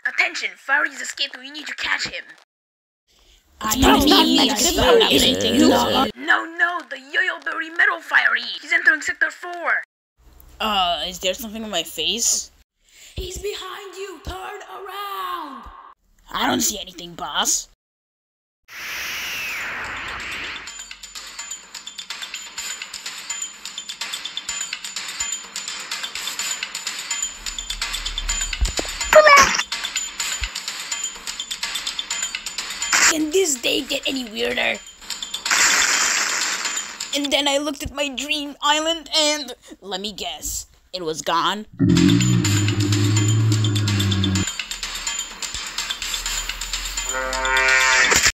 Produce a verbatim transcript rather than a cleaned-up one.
Attention, Firey's escaped. We need to catch him. I don't need anything. No, no, the Yo-Yo-Berry Metal Firey. He's entering Sector four. Uh, is there something on my face? He's behind you. Turn around. I don't see anything, boss. Can this day get any weirder? And then I looked at my dream island and, let me guess, it was gone.